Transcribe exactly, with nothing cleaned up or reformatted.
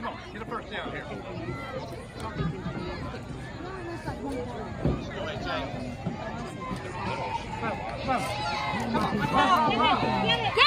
Come on, get a first down here. Go ahead, Jay. Come on, come on. Come on. Come on. Get it, get it.